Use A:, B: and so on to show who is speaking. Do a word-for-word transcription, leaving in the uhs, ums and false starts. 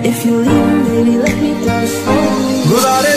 A: If you're leaving, baby, let me down slowly.
B: गुजारे